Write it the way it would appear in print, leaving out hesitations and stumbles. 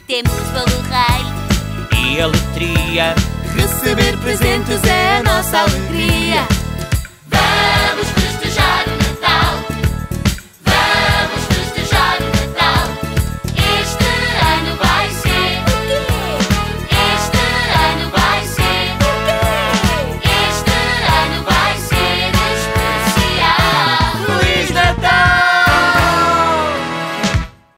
temos pelo rei. E alegria, receber presentes é a nossa alegria.